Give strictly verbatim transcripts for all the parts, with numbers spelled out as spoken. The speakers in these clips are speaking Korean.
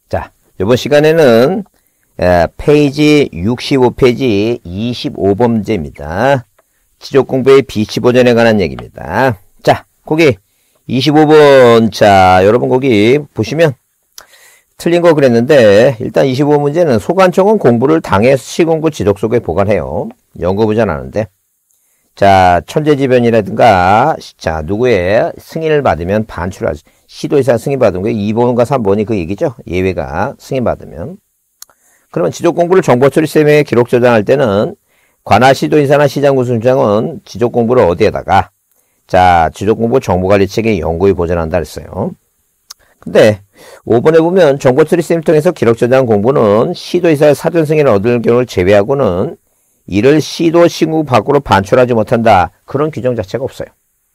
자, 이번 시간에는 에, 페이지 육십오 페이지 이십오 번 문제입니다. 지적공부의 비치 버전에 관한 얘기입니다. 자, 거기 이십오 번. 자, 여러분 거기 보시면 틀린 거 그랬는데 일단 이십오 번 문제는 소관청은 공부를 당해 시공부 지적소에 보관해요. 연구부전 하는데, 자, 천재지변이라든가 자 누구의 승인을 받으면 반출하지, 시도의사 승인받은 거 이 번과 삼 번이 그 얘기죠. 예외가 승인받으면. 그러면 지적공부를 정보처리 시스템에 기록 저장할 때는 관할 시도의사나 시장군수장은 지적공부를 어디에다가, 자, 지적공부 정보관리체계 연구에 보존한다 그랬어요. 근데 오 번에 보면 정보처리 시스템을 통해서 기록 저장 공부는 시도의사의 사전 승인을 얻을 경우를 제외하고는 이를 시도 신고 밖으로 반출하지 못한다. 그런 규정 자체가 없어요.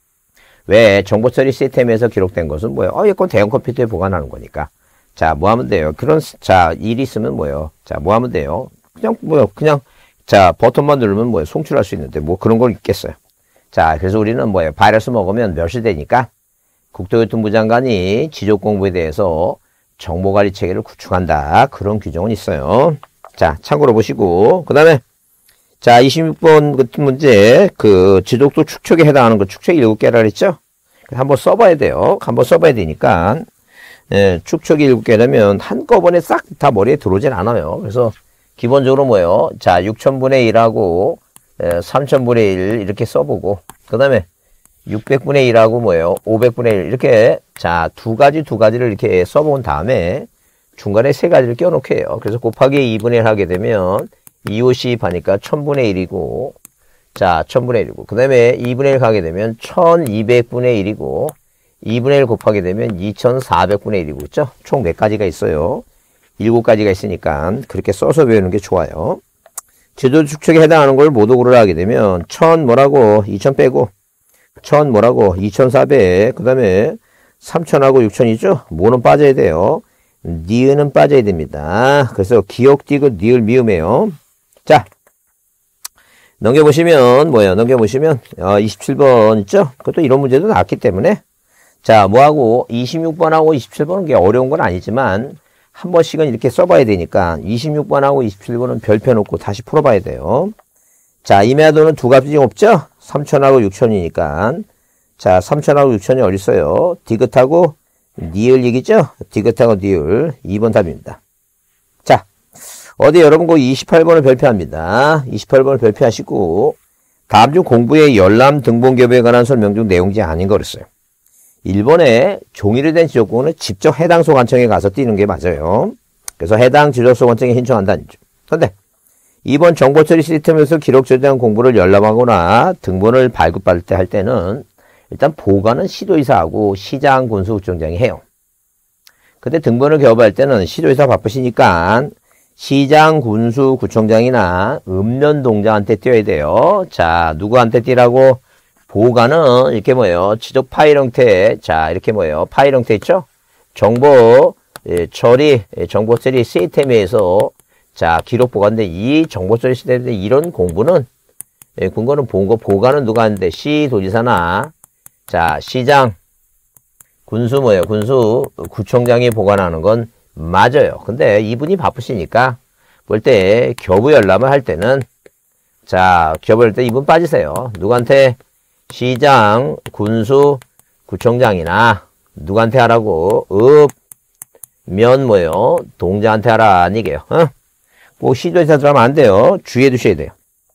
왜? 정보처리 시스템에서 기록된 것은 뭐예요? 어, 이건 대형 컴퓨터에 보관하는 거니까. 자, 뭐 하면 돼요? 그런, 자, 일이 있으면 뭐예요? 자, 뭐 하면 돼요? 그냥, 뭐요? 그냥, 자, 버튼만 누르면 뭐예요? 송출할 수 있는데, 뭐 그런 걸 있겠어요? 자, 그래서 우리는 뭐예요? 바이러스 먹으면 멸시되니까 국토교통부 장관이 지적공부에 대해서 정보관리 체계를 구축한다. 그런 규정은 있어요. 자, 참고로 보시고, 그 다음에 자, 이십육 번 같은 문제, 그, 지적도 축척에 해당하는 거 축척 일곱 개라 그랬죠? 한번 써봐야 돼요. 한번 써봐야 되니까. 예, 축척이 일곱 개라면 한꺼번에 싹 다 머리에 들어오진 않아요. 그래서 기본적으로 뭐예요? 자, 육천분의 일하고, 예, 삼천분의 일 이렇게 써보고, 그 다음에 육백분의 일하고 뭐예요? 오백분의 일 이렇게, 자, 두 가지, 두 가지를 이렇게 써본 다음에 중간에 세 가지를 껴놓게 해요. 그래서 곱하기 이분의 일 하게 되면 이오십 하니까 천분의 일이고, 자, 천분의 일이고, 그 다음에 이분의 일 가게 되면 천이백분의 일이고, 이분의 일 곱하게 되면 이천사백분의 일이고, 있죠? 총 몇 가지가 있어요? 일곱 가지가 있으니까 그렇게 써서 배우는 게 좋아요. 지도 축척에 해당하는 걸 모두 고르라 하게 되면 천 뭐라고? 이천 빼고, 천 뭐라고? 이천사백, 그 다음에 삼천하고 육천이죠? 뭐는 빠져야 돼요? 니은은 빠져야 됩니다. 그래서 기억, 디귿, 니을, 미음이에요. 자, 넘겨보시면, 뭐예요? 넘겨보시면, 어, 이십칠 번 있죠? 그것도 이런 문제도 나왔기 때문에. 자, 뭐하고, 이십육 번하고 이십칠 번은 게 어려운 건 아니지만, 한 번씩은 이렇게 써봐야 되니까, 이십육 번하고 이십칠 번은 별표 놓고 다시 풀어봐야 돼요. 자, 임야도는 두 값이 없죠? 삼천하고 육천이니까. 자, 삼천하고 육천이 어딨어요? 디귿하고 니을 얘기죠? 디귿하고 니을. 이 번 답입니다. 자, 어디 여러분 거기 이십팔 번을 별표합니다. 이십팔 번을 별표하시고, 다음 중 공부의 열람 등본기업에 관한 설명 중 내용지 아닌 거 그랬어요. 일 번에 종이로 된 지적공부는 직접 해당 소관청에 가서 띄는 게 맞아요. 그래서 해당 지적소관청에 신청한다는 점. 그런데 이 번 정보처리 시스템에서 기록 저장 공부를 열람하거나 등본을 발급받을 때 할 때는 일단 보관은 시도의사하고 시장 군수구청장이 해요. 근데 등본을 개업할 때는 시도의사 바쁘시니까 시장 군수구청장이나 읍면동장한테 띄어야 돼요. 자, 누구한테 띄라고? 보관은 이렇게 뭐예요? 지적 파일 형태. 자, 이렇게 뭐예요? 파일 형태 있죠? 정보 예, 처리, 예, 정보 처리 시스템에서 자, 기록 보관인데 이 정보 처리 시스템인데 이런 공부는 예, 공부는 보고 보관은 누가 하는데 시도지사나 자, 시장, 군수 뭐예요? 군수, 구청장이 보관하는 건 맞아요. 근데 이분이 바쁘시니까 볼 때 교부 열람을 할 때는 자, 교부 할 때 이분 빠지세요. 누구한테? 시장, 군수, 구청장이나 누구한테 하라고? 읍, 면 뭐예요? 동자한테 하라 아니게요. 어? 꼭 시도지사들 하면 안 돼요. 주의해 두셔야 돼요.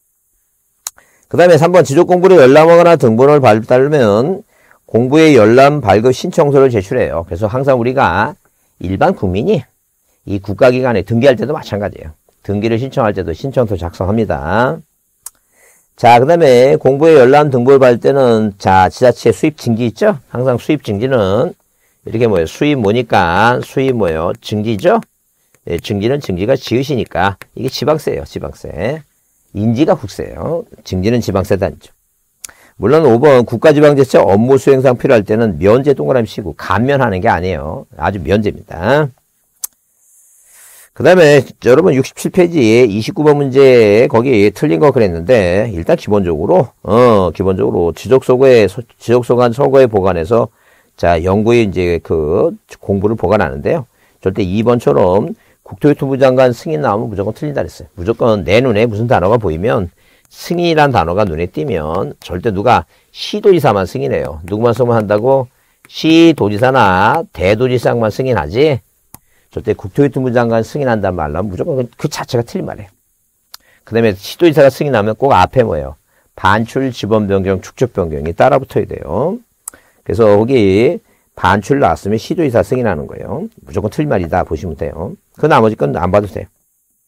그 다음에 삼 번 지적공부를 열람하거나 등본을 발달면 공부의 열람 발급 신청서를 제출해요. 그래서 항상 우리가 일반 국민이 이 국가기관에 등기할 때도 마찬가지예요. 등기를 신청할 때도 신청서 작성합니다. 자, 그 다음에 공부의 열람 등본을 받을 때는 자, 지자체 수입 증기 있죠? 항상 수입 증기는 이렇게 뭐예요? 수입 뭐니까 수입 뭐예요? 증기죠? 예, 증기는 증기가 지으시니까 이게 지방세예요. 지방세. 인지가 국세예요. 증기는 지방세도 아니죠. 물론 오 번 국가지방자치 업무 수행상 필요할 때는 면제 동그라미 치고 감면하는 게 아니에요. 아주 면제입니다. 그 다음에 여러분 육십칠 페이지 이십구 번 문제 거기 틀린 거 그랬는데 일단 기본적으로 어 기본적으로 지적소고에 지적소관 서고에 보관해서 자 연구에 이제 그 공부를 보관하는데요. 절대 이 번처럼 국토교통부 장관 승인 나오면 무조건 틀린다 그랬어요. 무조건 내 눈에 무슨 단어가 보이면 승인이란 단어가 눈에 띄면 절대 누가 시도지사만 승인해요. 누구만 승인한다고? 시도지사나 대도지사만 승인하지 절대 국토교통부 장관 승인한다는 말로 하면 무조건 그 자체가 틀린 말이에요. 그 다음에 시도지사가 승인하면 꼭 앞에 뭐예요? 반출, 지번 변경, 축적 변경이 따라 붙어야 돼요. 그래서 거기 반출 나왔으면 시도지사 승인하는 거예요. 무조건 틀린 말이다 보시면 돼요. 그 나머지 건 안 봐도 돼요.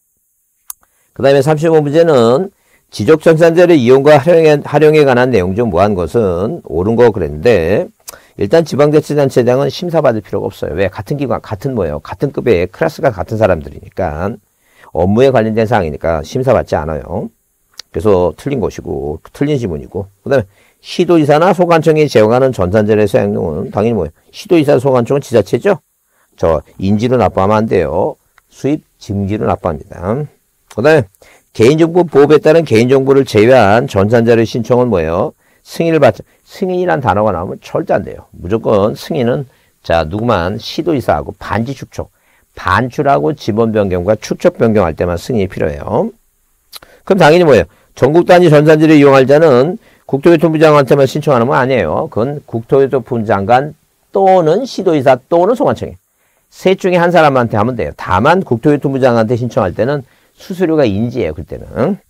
그 다음에 삼십오 문제는 지적정산자료 이용과 활용에, 활용에 관한 내용 중 뭐한 것은 옳은 거 그랬는데 일단 지방자치단체장은 심사받을 필요가 없어요. 왜? 같은 기관, 같은 뭐예요? 같은 급의 클래스가 같은 사람들이니까 업무에 관련된 사항이니까 심사받지 않아요. 그래서 틀린 것이고 틀린 지문이고 그 다음에 시도지사나 소관청이 제공하는 전산자료의 사용료는 당연히 뭐예요? 시도지사 소관청은 지자체죠? 저 인지로 납부하면 안 돼요. 수입 증지로 납부합니다. 그 다음에 개인정보 보호법에 따른 개인정보를 제외한 전산자료 신청은 뭐예요? 승인을 받자. 승인이란 단어가 나오면 절대 안 돼요. 무조건 승인은 자 누구만 시도지사하고 반지 축적. 반출하고 지번 변경과 축적 변경할 때만 승인이 필요해요. 그럼 당연히 뭐예요? 전국 단위 전산지를 이용할 자는 국토교통부 장관한테만 신청하는 건 아니에요. 그건 국토교통부 장관 또는 시도지사 또는 소관청이에요. 셋 중에 한 사람한테 하면 돼요. 다만 국토교통부 장관한테 신청할 때는 수수료가 인지예요. 그때는.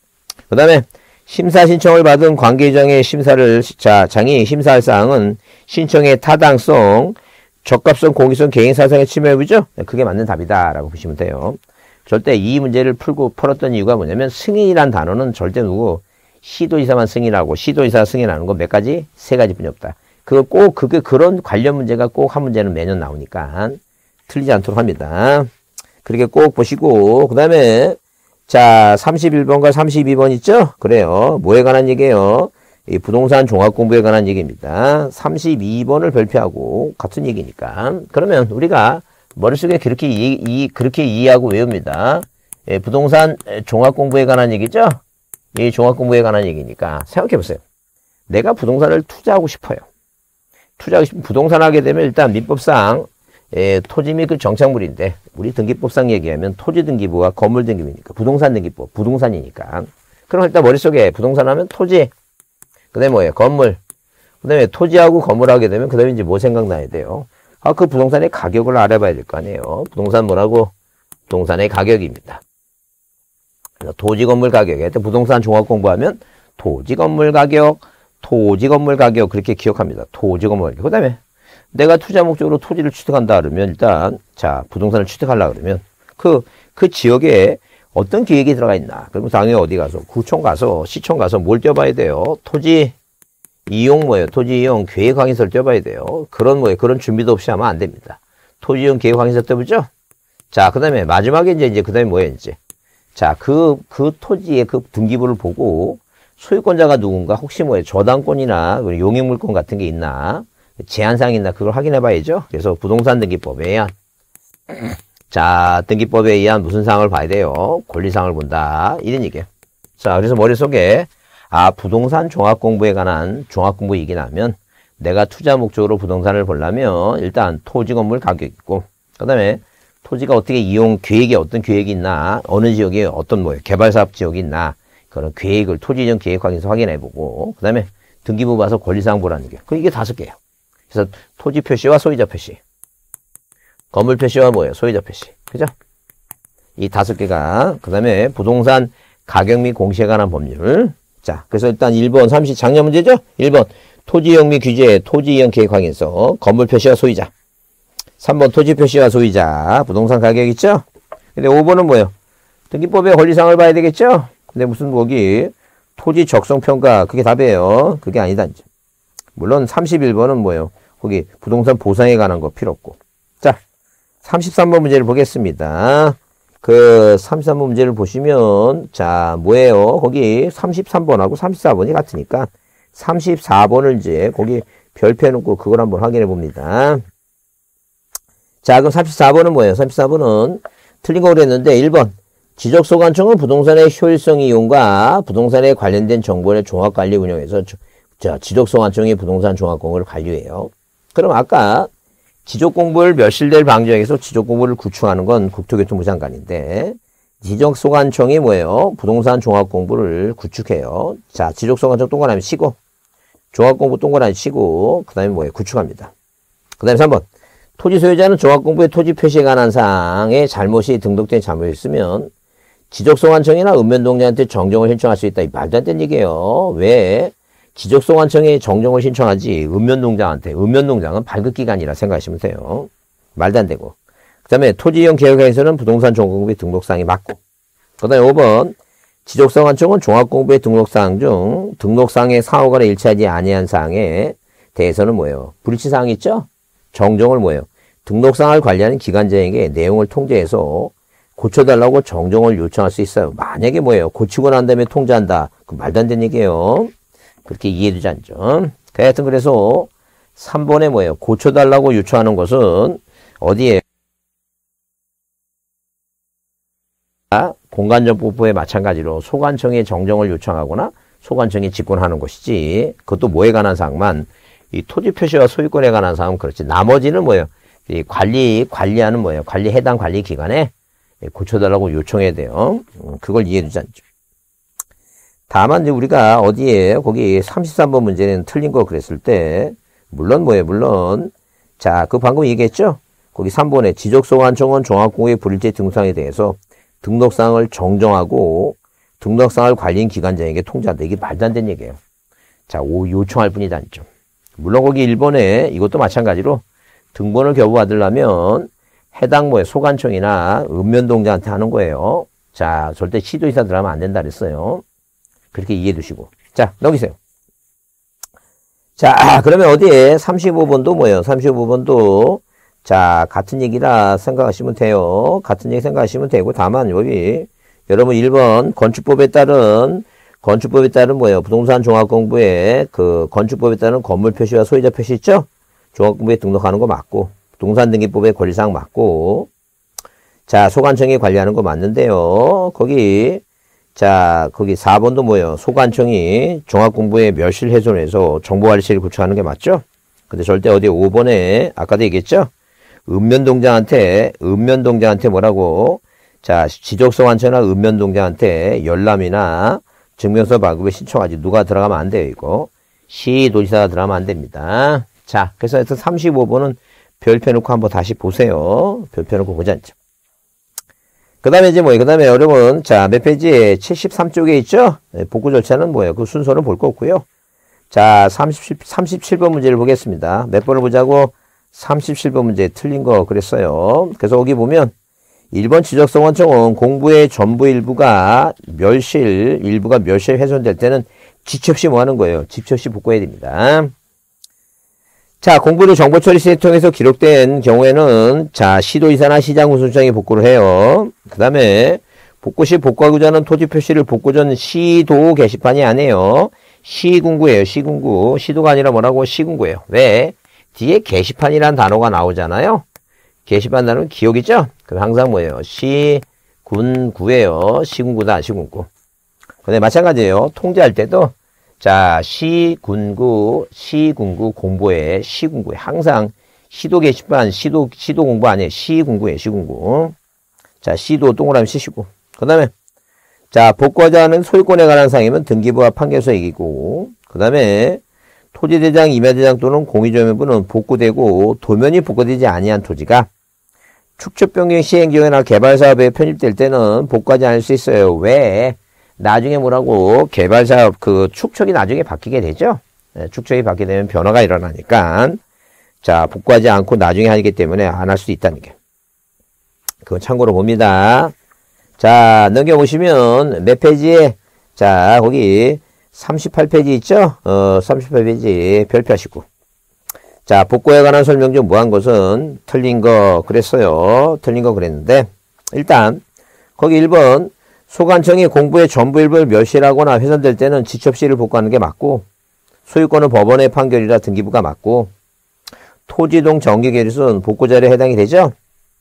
그 다음에 심사 신청을 받은 관계장의 심사를 자 장이 심사할 사항은 신청의 타당성, 적합성, 공익성, 개인사상의 침해 여부죠. 그게 맞는 답이다라고 보시면 돼요. 절대 이 문제를 풀고 풀었던 이유가 뭐냐면 승인이란 단어는 절대 누구 시도지사만 승인하고 시도지사 승인하는 거 몇 가지? 세 가지뿐이 없다. 그거 꼭 그게 그런 관련 문제가 꼭 한 문제는 매년 나오니까 틀리지 않도록 합니다. 그렇게 꼭 보시고 그 다음에 자 삼십일 번과 삼십이 번 있죠? 그래요. 뭐에 관한 얘기예요? 이 부동산 종합공부에 관한 얘기입니다. 삼십이 번을 별표하고 같은 얘기니까 그러면 우리가 머릿속에 그렇게 이, 이 그렇게 이해하고 외웁니다. 예, 부동산 종합공부에 관한 얘기죠? 이 종합공부에 관한 얘기니까 생각해 보세요. 내가 부동산을 투자하고 싶어요. 투자하고 싶으면 부동산 하게 되면 일단 민법상 예, 토지 및 그 정착물인데 우리 등기법상 얘기하면 토지 등기부와 건물 등기부니까 부동산 등기법, 부동산이니까 그럼 일단 머릿속에 부동산 하면 토지 그 다음에 뭐예요? 건물 그 다음에 토지하고 건물 하게 되면 그 다음에 이제 뭐 생각나야 돼요? 아, 그 부동산의 가격을 알아봐야 될 거 아니에요? 부동산 뭐라고? 부동산의 가격입니다. 그래서 토지 건물 가격에 부동산 종합 공부하면 토지 건물 가격, 토지 건물 가격 그렇게 기억합니다. 토지 건물 가격. 그 다음에 내가 투자 목적으로 토지를 취득한다 그러면 일단 자 부동산을 취득하려고 그러면 그, 그 지역에 어떤 계획이 들어가 있나? 그러면 당연히 어디 가서 구청 가서 시청 가서 뭘 떼봐야 돼요? 토지 이용 뭐예요? 토지 이용 계획 확인서를 떼봐야 돼요. 그런 뭐예요? 그런 준비도 없이 하면 안 됩니다. 토지 이용 계획 확인서 떼보죠? 자, 그 다음에 마지막에 이제, 이제 그 다음에 뭐예요? 이제 자, 그, 그 토지의 그 등기부를 보고 소유권자가 누군가 혹시 뭐예요? 저당권이나 용익물권 같은 게 있나? 제한사항이 있나? 그걸 확인해 봐야죠. 그래서 부동산 등기법에 의한 자, 등기법에 의한 무슨 사항을 봐야 돼요? 권리사항을 본다. 이런 얘기예요. 자, 그래서 머릿속에 아, 부동산 종합공부에 관한 종합공부 얘기 나면 내가 투자 목적으로 부동산을 보려면 일단 토지 건물 가격 있고 그 다음에 토지가 어떻게 이용 계획이 어떤 계획이 있나 어느 지역에 어떤 뭐 개발사업 지역이 있나 그런 계획을 토지 이용 계획 확인서 확인해보고 그 다음에 등기부 봐서 권리사항 보라는 게 그 이게 다섯 개예요. 그래서 토지 표시와 소유자 표시 건물 표시와 뭐예요? 소유자 표시 그죠? 이 다섯 개가 그 다음에 부동산 가격 및 공시에 관한 법률 자, 그래서 일단 일 번 삼십 작년 문제죠? 일 번 토지 이용 및 규제, 토지 이용 계획 확인서, 건물 표시와 소유자. 삼 번 토지 표시와 소유자, 부동산 가격 있죠? 근데 오 번은 뭐예요? 등기법의 권리사항을 봐야 되겠죠? 근데 무슨 거기 토지 적성 평가 그게 답이에요. 그게 아니다 이제. 물론 삼십일 번은 뭐예요? 거기 부동산 보상에 관한 거 필요 없고. 자, 삼십삼 번 문제를 보겠습니다. 그 삼십삼 번 문제를 보시면 자 뭐예요? 거기 삼십삼 번하고 삼십사 번이 같으니까 삼십사 번을 이제 거기 별표 해놓고 그걸 한번 확인해 봅니다. 자 그럼 삼십사 번은 뭐예요? 삼십사 번은 틀린 거 그랬는데 일 번 지적소관청은 부동산의 효율성 이용과 부동산에 관련된 정보의 종합관리 운영에서 자 지적소관청이 부동산 종합공부를 관리해요. 그럼 아까 지적공부를 멸실될 방지하기 위해서 지적공부를 구축하는 건 국토교통부 장관인데 지적소관청이 뭐예요? 부동산 종합공부를 구축해요. 자, 지적소관청 동그라미 치고 종합공부 동그라미 치고 그 다음에 뭐예요? 구축합니다. 그 다음에 삼 번 토지 소유자는 종합공부의 토지 표시에 관한 사항에 잘못이 등록된 잘못이 있으면 지적소관청이나 읍면동장한테 정정을 신청할 수 있다. 이 말도 안 되는 얘기예요. 왜? 지적소관청에 정정을 신청하지 읍면동장한테. 읍면동장은 발급기관이라 생각하시면 돼요. 말도 안 되고. 그 다음에 토지이용 계획에서는 부동산 종합공부의 등록사항이 맞고. 그 다음에 오 번 지적소관청은 종합공부의 등록사항 중 등록사항의 사후간에 일치하지 아니한 사항에 대해서는 뭐예요? 불일치사항이 있죠? 정정을 뭐예요? 등록사항을 관리하는 기관장에게 내용을 통제해서 고쳐달라고 정정을 요청할 수 있어요. 만약에 뭐예요? 고치고 난 다음에 통제한다. 그 말도 안 되는 얘기예요. 그렇게 이해되지 않죠. 하여튼 그래서 삼 번에 뭐예요? 고쳐달라고 요청하는 것은 어디에? 공간정보부에 마찬가지로 소관청에 정정을 요청하거나 소관청이 직권하는 것이지 그것도 뭐에 관한 사항만 이 토지 표시와 소유권에 관한 사항은 그렇지. 나머지는 뭐예요? 이 관리, 관리하는 뭐예요? 관리, 해당 관리 기관에 고쳐달라고 요청해야 돼요. 그걸 이해되지 않죠. 다만 이제 우리가 어디에 거기 삼십삼 번 문제는 틀린 거 그랬을 때 물론 뭐예요? 물론 자, 그 방금 얘기했죠? 거기 삼 번에 지적소관청은 종합공부의 불일치 등록사항에 대해서 등록사항을 정정하고 등록사항을 관리인 기관장에게 통지한다. 이게 말도 안 되는 얘기예요. 자, 오, 요청할 뿐이다 않죠. 물론 거기 일 번에 이것도 마찬가지로 등본을 겨우받으려면 해당 뭐에 소관청이나 읍면동장한테 하는 거예요. 자, 절대 시도의사 들어가면 안 된다 그랬어요. 그렇게 이해해 두시고. 자, 넘기세요. 자, 그러면 어디에 삼십오 번도 뭐예요? 삼십오 번도 자, 같은 얘기라 생각하시면 돼요. 같은 얘기 생각하시면 되고 다만 여기 여러분 일 번 건축법에 따른 건축법에 따른 뭐예요? 부동산 종합공부에 그 건축법에 따른 건물 표시와 소유자 표시 있죠? 종합공부에 등록하는 거 맞고 부동산 등기법의 권리사항 맞고 자 소관청이 관리하는 거 맞는데요. 거기 자 거기 사 번도 뭐예요? 소관청이 종합공부에 멸실 훼손해서 정보관리실을 구축하는 게 맞죠? 근데 절대 어디 오 번에 아까도 얘기했죠? 읍면동장한테 읍면동장한테 뭐라고 자 지적소관청이나 읍면동장한테 열람이나 증명서 발급을 신청하지 누가 들어가면 안 돼요. 이거 시도지사가 들어가면 안 됩니다. 자 그래서 삼십오 번은 별표 놓고 한번 다시 보세요. 별표 놓고 보지 않죠. 그 다음에 이제 뭐예요? 그 다음에 여러분 자 몇 페이지에 칠십삼 쪽에 있죠? 네, 복구 절차는 뭐예요? 그 순서는 볼 거 없고요. 자 삼십, 삼십칠 번 문제를 보겠습니다. 몇 번을 보자고? 삼십칠 번 문제 틀린 거 그랬어요. 그래서 여기 보면 일 번 지적소관청은 공부의 전부 일부가 멸실, 일부가 멸실 훼손될 때는 지체 없이 뭐 하는 거예요? 지체 없이 복구해야 됩니다. 자, 공부를 정보처리 시스템을 통해서 기록된 경우에는 자, 시도이사나 시장군수청이 복구를 해요. 그 다음에 복구 시 복구하고자 하는 토지 표시를 복구 전 시도 게시판이 아니에요. 시군구예요. 시군구. 시도가 아니라 뭐라고? 시군구예요. 왜? 뒤에 게시판이라는 단어가 나오잖아요. 게시판 단어는 기억이죠? 그럼 항상 뭐예요? 시군구예요. 시군구다, 시군구. 근데 마찬가지예요. 통제할 때도 자, 시군구, 시군구 공부에 시군구에 항상 시도 게시판, 시도 시도 공부 아니에요. 시군구예요, 시군구. 자, 시도 동그라미 치시고. 그다음에 자, 복구하자 하는 소유권에 관한 사항이면 등기부와 판결서 얘기고. 그다음에 토지대장, 임야대장 또는 공유점유부는 복구되고 도면이 복구되지 아니한 토지가 축척변경 시행경이나 개발사업에 편입될 때는 복구하지 않을 수 있어요. 왜? 나중에 뭐라고? 개발사업 그 축척이 나중에 바뀌게 되죠? 네, 축척이 바뀌게 되면 변화가 일어나니까 자 복구하지 않고 나중에 하기 때문에 안 할 수 있다는 게 그건 참고로 봅니다. 자 넘겨보시면 몇 페이지에 자 거기 삼십팔 페이지 있죠? 어, 삼십팔 페이지 별표하시고. 자, 복구에 관한 설명 중 무한 것은 틀린 거 그랬어요. 틀린 거 그랬는데, 일단, 거기 일 번, 소관청이 공부의 전부 일부를 멸실하거나 훼손될 때는 지첩시를 복구하는 게 맞고, 소유권은 법원의 판결이라 등기부가 맞고, 토지동 정기계류는 복구자료에 해당이 되죠?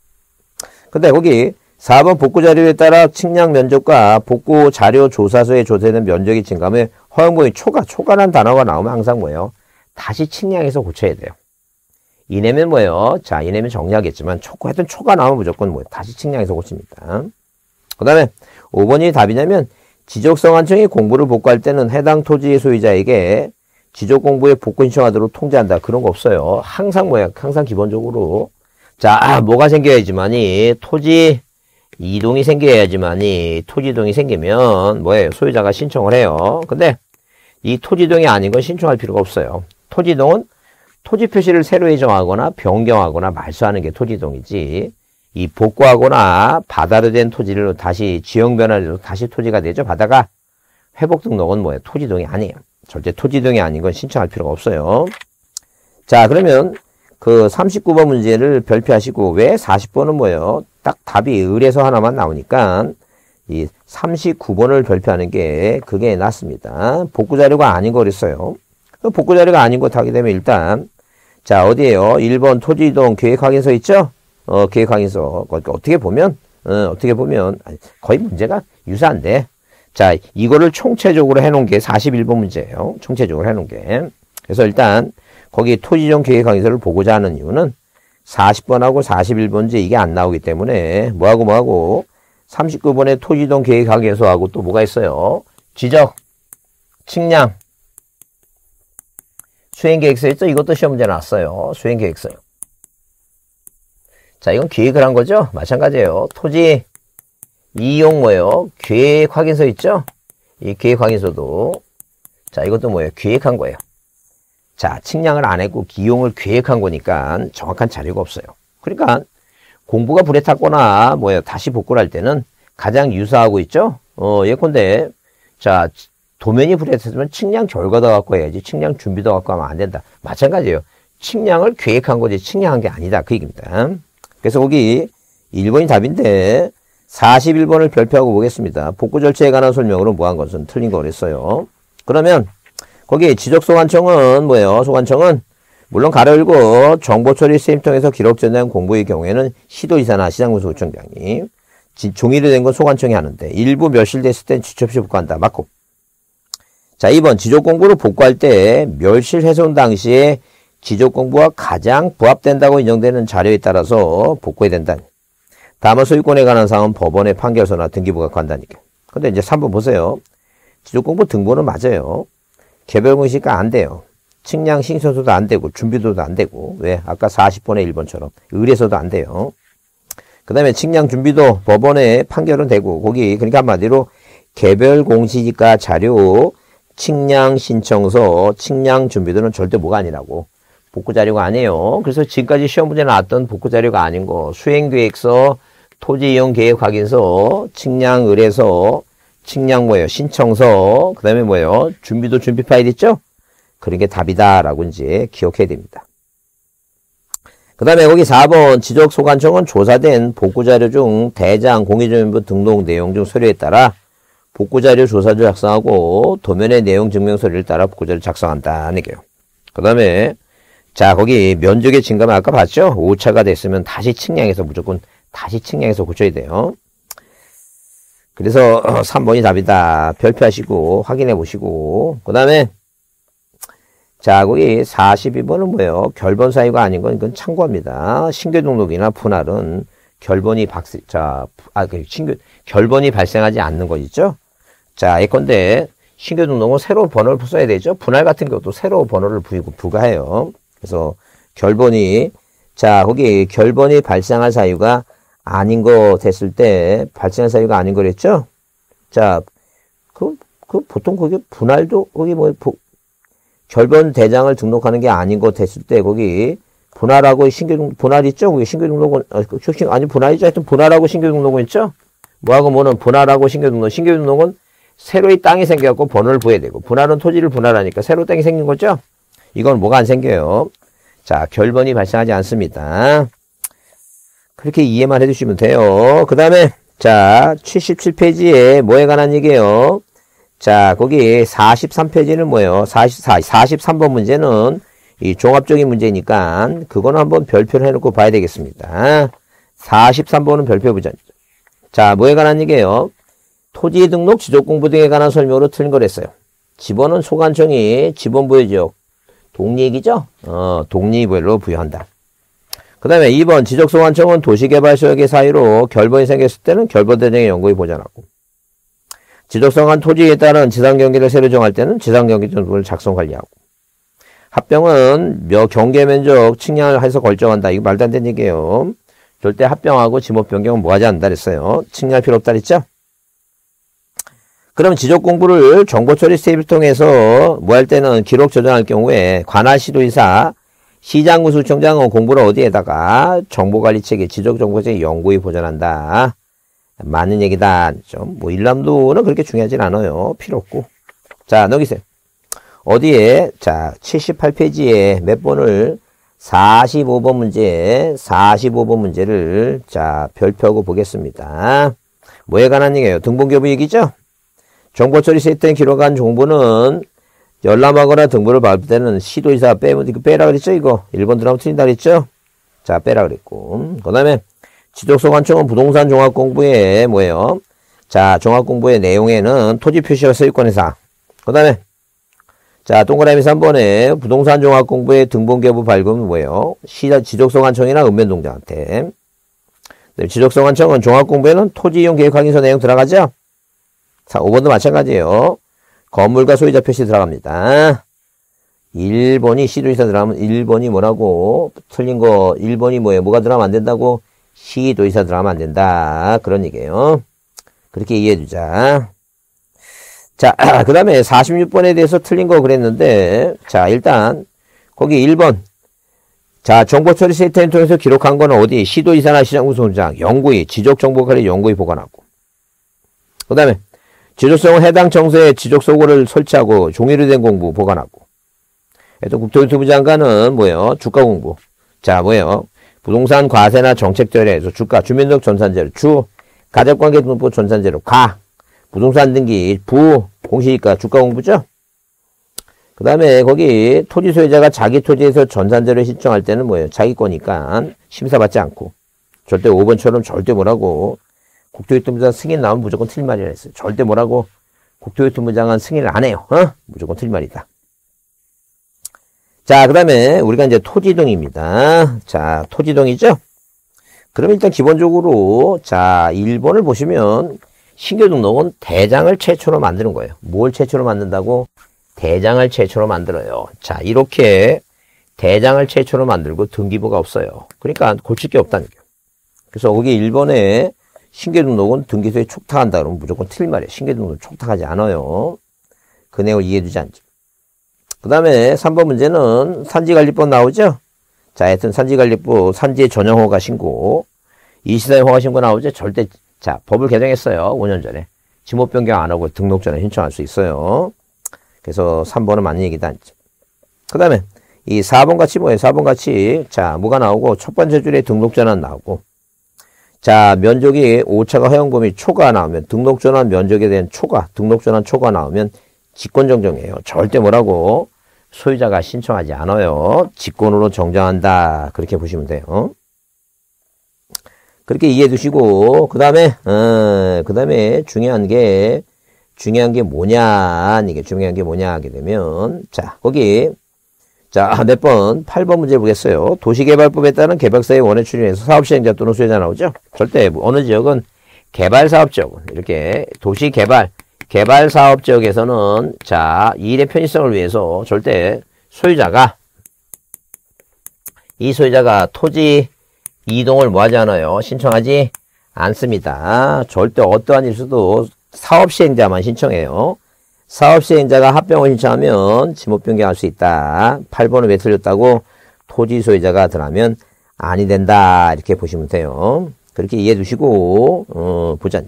근데 거기, 사 번 복구자료에 따라 측량 면적과 복구자료 조사서에 조사된 면적이 증가하면 허용범위 초과, 초과란 단어가 나오면 항상 뭐예요? 다시 측량해서 고쳐야 돼요. 이내면 뭐예요? 자, 이내면 정리하겠지만, 초, 하여튼 초가 나오면 무조건 뭐, 다시 측량해서 고칩니다. 그 다음에, 오 번이 답이냐면, 지적소관청이 공부를 복구할 때는 해당 토지의 소유자에게 지적공부에 복구 신청하도록 통지한다. 그런 거 없어요. 항상 뭐야? 항상 기본적으로. 자, 아, 뭐가 생겨야지만이, 토지 이동이 생겨야지만이, 토지 이동이 생기면, 뭐예요? 소유자가 신청을 해요. 근데, 이 토지 이동이 아닌 건 신청할 필요가 없어요. 토지 이동은 토지 표시를 새로 예정하거나 변경하거나 말소하는 게 토지 이동이지, 이 복구하거나 바다로 된 토지를 다시 지형 변화로 다시 토지가 되죠. 바다가 회복 등록은 뭐예요? 토지 이동이 아니에요. 절대 토지 이동이 아닌 건 신청할 필요가 없어요. 자, 그러면 그 삼십구 번 문제를 별표하시고, 왜 사십 번은 뭐예요? 딱 답이 을에서 하나만 나오니까 이 삼십구 번을 별표하는 게 그게 낫습니다. 복구 자료가 아닌 거 그랬어요. 복구 자료가 아닌 거 하게 되면 일단, 자, 어디에요? 일 번 토지 이동 계획 확인서 있죠? 어, 계획 확인서. 어떻게 보면, 어, 어떻게 보면, 거의 문제가 유사한데. 자, 이거를 총체적으로 해놓은 게 사십일 번 문제예요. 총체적으로 해놓은 게. 그래서 일단, 거기 토지 이동 계획 확인서를 보고자 하는 이유는 사십 번하고 사십일 번째 이게 안 나오기 때문에, 뭐하고 뭐하고, 삼십구 번에 토지 이동 계획 확인서하고 또 뭐가 있어요? 지적, 측량, 수행계획서 있죠? 이것도 시험 문제 나왔어요. 수행계획서요. 자, 이건 계획을 한 거죠? 마찬가지예요. 토지 이용 뭐예요? 계획 확인서 있죠? 이 계획 확인서도, 자, 이것도 뭐예요? 계획한 거예요. 자, 측량을 안 했고 이용을 계획한 거니까 정확한 자료가 없어요. 그러니까 공부가 불에 탔거나 뭐예요? 다시 복구를 할 때는 가장 유사하고 있죠? 어, 예컨대, 자, 도면이 불에 탔으면 측량 결과도 갖고 해야지 측량 준비도 갖고 하면 안 된다. 마찬가지예요. 측량을 계획한 거지 측량한 게 아니다. 그 얘기입니다. 그래서 거기 일 번이 답인데 사십일 번을 별표하고 보겠습니다. 복구 절차에 관한 설명으로 뭐한 것은 틀린 거 그랬어요. 그러면 거기 지적소관청은 뭐예요? 소관청은 물론 가로 열고 정보처리 시스템 통해서 기록 전환 공부의 경우에는 시도지사나 시장군수구청장이, 종이로 된 건 소관청이 하는데 일부 멸실됐을 땐 지체 없이 복구한다. 맞고. 자, 이 번 지적공부를 복구할 때 멸실 훼손 당시에 지적공부와 가장 부합된다고 인정되는 자료에 따라서 복구해야 된다. 다만 소유권에 관한 사항은 법원의 판결서나 등기부가 관다니까. 근데 이제 삼 번 보세요. 지적공부 등본은 맞아요. 개별 공시가 안 돼요. 측량 신청서도 안 되고 준비도도 안 되고. 왜? 아까 사십 번의 일 번처럼 의뢰서도 안 돼요. 그 다음에 측량 준비도 법원의 판결은 되고, 거기 그러니까 한마디로 개별 공시지가 자료, 측량 신청서, 측량 준비도는 절대 뭐가 아니라고. 복구 자료가 아니에요. 그래서 지금까지 시험 문제 나왔던 복구 자료가 아닌 거, 수행계획서, 토지 이용 계획 확인서, 측량 의뢰서, 측량 뭐예요? 신청서, 그 다음에 뭐예요? 준비도 준비 파일 있죠? 그런 게 답이다라고 이제 기억해야 됩니다. 그 다음에 거기 사 번 지적소관청은 조사된 복구자료 중 대장, 공유주민부 등록 내용 중 서류에 따라 복구자료 조사를 작성하고 도면의 내용 증명 서류를 따라 복구자료를 작성한다는 얘기예요. 그 다음에 자, 거기 면적의 증가만 아까 봤죠? 오차가 됐으면 다시 측량해서 무조건 다시 측량해서 고쳐야 돼요. 그래서 삼 번이 답이다. 별표하시고 확인해 보시고, 그 다음에 자, 거기 사십이 번은 뭐예요? 결번 사유가 아닌 건 이건 참고합니다. 신규 등록이나 분할은 결번이 박스, 자, 아, 그 신규 결번이 발생하지 않는 거 있죠? 자, 예컨대 신규 등록은 새로 번호를 써야 되죠? 분할 같은 경우도 새로 번호를 부이고 부과해요. 그래서 결번이, 자, 거기 결번이 발생할 사유가 아닌 거 됐을 때 발생할 사유가 아닌 거랬죠? 자, 그, 그 보통 거기 분할도 거기 뭐 결번 대장을 등록하는 게 아닌 거 됐을 때 거기 분할하고 신규 등록, 분할 있죠? 거기 신규 등록은, 아니 분할이죠? 하여튼 분할하고 신규 등록은 있죠? 뭐하고 뭐는 분할하고 신규 등록, 신규 등록은 새로의 땅이 생겨갖고 번호를 부여야 되고, 분할은 토지를 분할하니까 새로 땅이 생긴 거죠? 이건 뭐가 안 생겨요? 자, 결번이 발생하지 않습니다. 그렇게 이해만 해주시면 돼요. 그 다음에, 자, 칠십칠 페이지에 뭐에 관한 얘기예요? 자, 거기 사십삼 페이지는 뭐예요? 사십사, 사십삼 번 문제는 이 종합적인 문제니까 그거는 한번 별표를 해놓고 봐야 되겠습니다. 사십삼 번은 별표 보자. 자, 뭐에 관한 얘기예요? 토지 등록, 지적공부 등에 관한 설명으로 틀린 거랬어요. 지번은 소관청이 지번부의 지역, 독립이죠? 어, 독립별로 부여한다. 그 다음에 이 번 지적소관청은 도시개발소역의 사유로 결번이 생겼을 때는 결번대정의 연구에 보전하고, 지적소관 토지에 따른 지상경계를 새로 정할 때는 지상경계정보를 작성 관리하고, 합병은 몇 경계 면적 측량을 해서 결정한다. 이거 말도 안 되는 얘기예요. 절대 합병하고 지목 변경은 뭐 하지 않는다 그랬어요. 측량할 필요 없다 그랬죠? 그럼 지적 공부를 정보 처리 스텝을 통해서 뭐 할 때는 기록 저장할 경우에 관할 시도의사, 시장군수청장은 공부를 어디에다가 정보관리체계, 지적정보체계 연구에 보전한다. 맞는 얘기다. 좀 뭐 일람도는 그렇게 중요하진 않아요. 필요 없고. 자, 넘기세요. 어디에? 자, 칠십팔 페이지에 몇 번을 사십오 번 문제, 사십오 번 문제를 자, 별표하고 보겠습니다. 뭐에 관한 얘기예요? 등본교부 얘기죠? 정보처리 시스템에 기록한 정보는 열람하거나 등본을 발표 때는 시도의사 빼면 이거 빼라 그랬죠? 이거 일 번 들어가면 틀린다 그랬죠? 자, 빼라 그랬고. 그 다음에 지적소관청은 부동산 종합공부에 뭐예요? 자, 종합공부의 내용에는 토지 표시와 소유권 해상. 그 다음에 자, 동그라미 삼 번에 부동산 종합공부의 등본개부 발급은 뭐예요? 시, 지적소관청이나 읍면동장한테. 지적소관청은 종합공부에는 토지이용 계획확인서 내용 들어가죠? 자, 오 번도 마찬가지예요. 건물과 소유자 표시 들어갑니다. 일 번이 시도의사 들어가면 일 번이 뭐라고? 틀린 거 일 번이 뭐예요? 뭐가 들어가면 안 된다고? 시도의사 들어가면 안 된다. 그런 얘기예요. 그렇게 이해해 주자. 자, 그 다음에 사십육 번에 대해서 틀린 거 그랬는데, 자, 일단, 거기 일 번. 자, 정보처리 시스템 통해서 기록한 거는 어디? 시도이사나 시장군수청장, 연구위, 지적정보관리 연구위 보관하고. 그 다음에, 지적소관 해당 청소에 지적소고를 설치하고, 종이로 된 공부 보관하고. 또 국토교통부 장관은 뭐예요? 주가 공부. 자, 뭐예요? 부동산 과세나 정책 절에서 주가, 주민등 전산제로, 주, 가족관계 등록부 전산제로, 가. 부동산 등기, 부, 공시지가, 주가 공부죠? 그 다음에 거기 토지 소유자가 자기 토지에서 전산제를 신청할 때는 뭐예요? 자기 거니까 심사받지 않고. 절대 오 번처럼 절대 뭐라고 국토교통부장 승인 나오면 무조건 틀린 말이라 했어요. 절대 뭐라고 국토교통부장은 승인을 안 해요. 어? 무조건 틀린 말이다. 자, 그 다음에 우리가 이제 토지동입니다. 자, 토지동이죠? 그럼 일단 기본적으로 자, 일 번을 보시면 신규 등록은 대장을 최초로 만드는 거예요. 뭘 최초로 만든다고? 대장을 최초로 만들어요. 자, 이렇게 대장을 최초로 만들고 등기부가 없어요. 그러니까 고칠 게 없다는 거예요. 그래서 거기 일 번에 신규 등록은 등기소에 촉탁한다 그러면 무조건 틀린 말이에요. 신규 등록은 촉탁하지 않아요. 그 내용을 이해해주지 않죠. 그 다음에 삼 번 문제는 산지관리법 나오죠? 자, 하여튼 산지관리법 산지의 전용허가 신고, 이시사의 허가 신고 나오죠? 절대 자, 법을 개정했어요. 오 년 전에. 지목 변경 안 하고 등록 전에 신청할 수 있어요. 그래서 삼 번은 맞는 얘기다. 그 다음에 이 사 번 같이 뭐예요? 사 번 같이 자, 뭐가 나오고 첫 번째 줄에 등록 전환 나오고, 자, 면적이 오차가 허용 범위 초과 나오면 등록 전환 면적에 대한 초과, 등록 전환 초과 나오면 직권 정정이에요. 절대 뭐라고 소유자가 신청하지 않아요. 직권으로 정정한다. 그렇게 보시면 돼요. 그렇게 이해해 두시고, 그 다음에, 어, 그 다음에 중요한 게, 중요한 게 뭐냐, 이게 중요한 게 뭐냐 하게 되면, 자, 거기, 자, 몇 번, 팔 번 문제 보겠어요. 도시개발법에 따른 개발사의 원회 추진에서 사업시행자 또는 수혜자 나오죠? 절대, 어느 지역은 개발사업지역은, 이렇게, 도시개발, 개발사업지역에서는, 자, 이 일의 편의성을 위해서 절대 소유자가, 이 소유자가 토지, 이동을 뭐 하지 않아요? 신청하지 않습니다. 절대 어떠한 일수도 사업시행자만 신청해요. 사업시행자가 합병을 신청하면 지목 변경할 수 있다. 팔 번은 왜 틀렸다고? 토지 소유자가 들어가면 아니 된다. 이렇게 보시면 돼요. 그렇게 이해해 두시고, 어, 보자.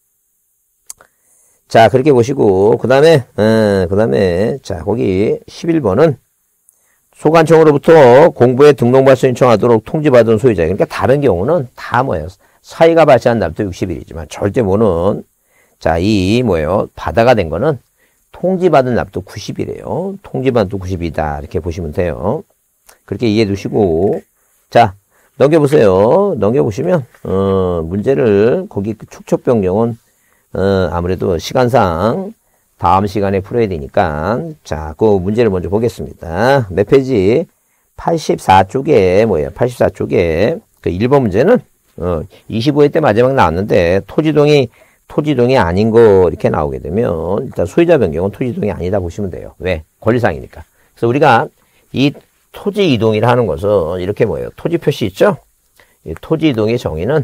자, 그렇게 보시고, 그 다음에, 어, 그 다음에, 자, 거기 십일 번은 소관청으로부터 공부에 등록 발송 신청하도록 통지받은 소유자. 그러니까 다른 경우는 다 뭐예요? 사유가 발생한 날부터 육십 일이지만 절대 뭐는 자, 이 뭐예요? 바다가 된 거는 통지받은 날부터 구십 일이에요. 통지받은 구십 일이다. 이렇게 보시면 돼요. 그렇게 이해해 두시고, 자, 넘겨보세요. 넘겨보시면 어, 문제를 거기 축척변경은 어, 아무래도 시간상 다음 시간에 풀어야 되니까, 자, 그 문제를 먼저 보겠습니다. 몇 페이지? 팔십사 쪽에 뭐예요? 팔십사 쪽에 그 일 번 문제는 어, 이십오 회 때 마지막 나왔는데 토지동이 토지동이 아닌 거 이렇게 나오게 되면 일단 소유자 변경은 토지동이 아니다 보시면 돼요. 왜? 권리상이니까. 그래서 우리가 이 토지 이동이라 하는 것은 이렇게 뭐예요? 토지 표시 있죠? 이 토지 이동의 정의는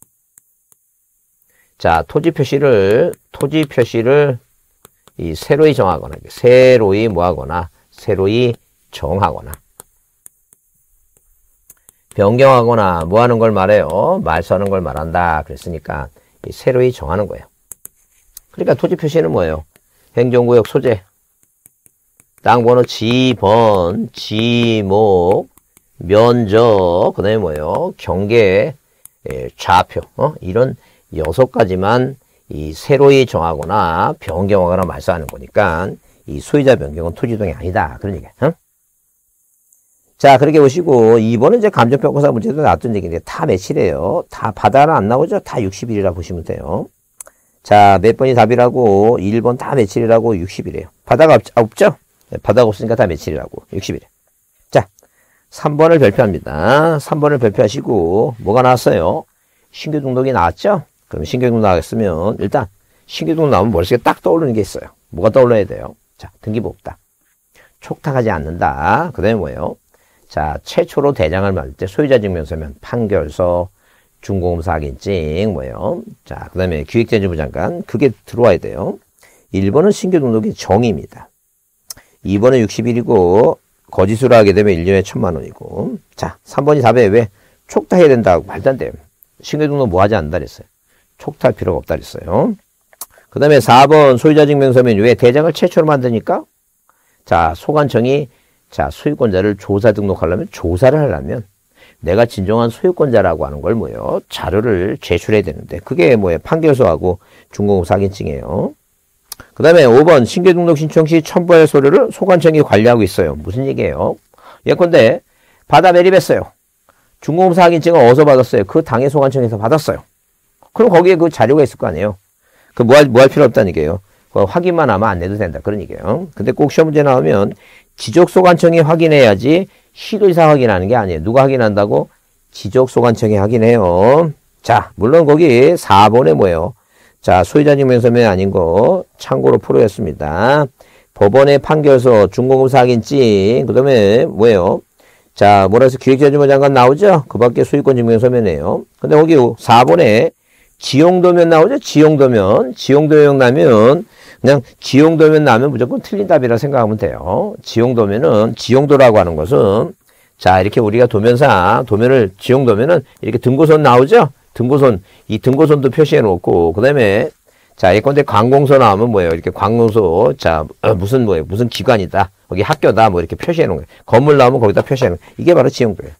자, 토지 표시를 토지 표시를 이 새로이 정하거나 새로이 뭐하거나 새로이 정하거나 변경하거나 뭐 하는 걸 말해요? 말소하는 걸 말한다. 그랬으니까 이 새로이 정하는 거예요. 그러니까 토지 표시는 뭐예요? 행정구역 소재, 땅번호 지번, 지목, 면적, 그 다음에 뭐예요? 경계, 좌표, 어? 이런 여섯 가지만 이 새로이 정하거나 변경하거나 말소하는 거니까 이 소유자 변경은 토지동이 아니다. 그런 얘기야. 어? 자, 그렇게 보시고 이 번은 이제 감정평가사 문제도 나왔던 얘기인데 다 며칠이에요? 다 바다는 안 나오죠? 다 육십 일이라 보시면 돼요. 자, 몇 번이 답이라고? 일 번 다 며칠이라고? 육십 일이에요. 바다가 없, 없죠? 네, 바다가 없으니까 다 며칠이라고? 육십 일. 자, 삼 번을 발표합니다. 삼 번을 발표하시고 뭐가 나왔어요? 신규 등록이 나왔죠? 그럼 신규 등록 나왔으면 일단 신규 등록 나오면 머릿속에 딱 떠오르는 게 있어요. 뭐가 떠올라야 돼요? 자, 등기부 없다. 촉탁하지 않는다. 그 다음에 뭐예요? 자, 최초로 대장을 만들 때 소유자 증명서면 판결서, 준공사 확인증, 뭐예요? 자, 그 다음에 기획재정부 장관, 그게 들어와야 돼요. 일 번은 신규 등록의 정의입니다. 이 번은 육십 일이고, 거짓으로 하게 되면 일 년에 천만 원이고, 자, 삼 번이 답에 왜 촉탁해야 된다고 말도 안 돼요. 신규 등록 뭐 하지 않는다 그랬어요. 촉탁할 필요가 없다 그랬어요. 그 다음에 사 번 소유자 증명서면 왜 대장을 최초로 만드니까? 자, 소관청이 자, 소유권자를 조사 등록하려면, 조사를 하려면, 내가 진정한 소유권자라고 하는 걸 뭐예요? 자료를 제출해야 되는데, 그게 뭐예요? 판결서하고 준공사 확인증이에요. 그 다음에 오 번, 신규 등록 신청 시 첨부할 서류를 소관청이 관리하고 있어요. 무슨 얘기예요? 예컨대, 받아 매립했어요. 준공사 확인증은 어디서 받았어요? 그 당의 소관청에서 받았어요. 그럼 거기에 그 자료가 있을 거 아니에요? 그 뭐 할, 뭐 할 필요 없다는 얘기예요. 그 확인만 하면 안 내도 된다. 그런 얘기예요. 근데 꼭 시험 문제 나오면, 지적소관청이 확인해야지 시도의사 확인하는 게 아니에요. 누가 확인한다고? 지적소관청이 확인해요. 자, 물론 거기 사 번에 뭐예요? 자, 소유자 증명서면 아닌 거 참고로 프로였습니다. 법원의 판결서, 준공사 확인증, 그 다음에 뭐예요? 자, 뭐라 해서 기획재정부 장관 나오죠? 그 밖에 소유권 증명서면이에요. 근데 거기 사 번에 지용도면 나오죠? 지용도면. 지용도면 나면 그냥 지용도면 나면 무조건 틀린 답이라 생각하면 돼요. 지용도면은, 지용도라고 하는 것은, 자, 이렇게 우리가 도면상, 도면을, 지용도면은, 이렇게 등고선 나오죠? 등고선, 이 등고선도 표시해 놓고, 그 다음에, 자, 예컨대 관공서 나오면 뭐예요? 이렇게 관공서, 자, 어, 무슨 뭐예요? 무슨 기관이다. 거기 학교다. 뭐 이렇게 표시해 놓은 거예요. 건물 나오면 거기다 표시해 놓은 거예요. 이게 바로 지용도예요.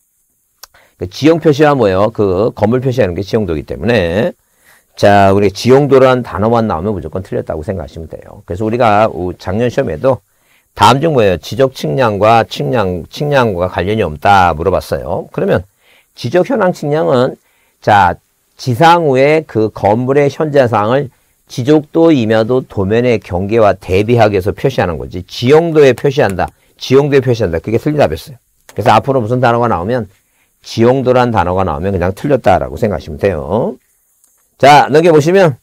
그 지용 표시와 뭐예요? 그 건물 표시하는 게 지용도이기 때문에, 자, 우리 지용도라는 단어만 나오면 무조건 틀렸다고 생각하시면 돼요. 그래서 우리가 작년 시험에도 다음 중 뭐예요? 지적 측량과 측량, 측량과 관련이 없다 물어봤어요. 그러면 지적 현황 측량은 자, 지상우의 그 건물의 현재 상황을 지적도, 임야도, 도면의 경계와 대비하기 위해서 표시하는 거지. 지용도에 표시한다. 지용도에 표시한다. 그게 틀린 답이었어요. 그래서 앞으로 무슨 단어가 나오면 지용도란 단어가 나오면 그냥 틀렸다라고 생각하시면 돼요. 자, 넘겨보시면,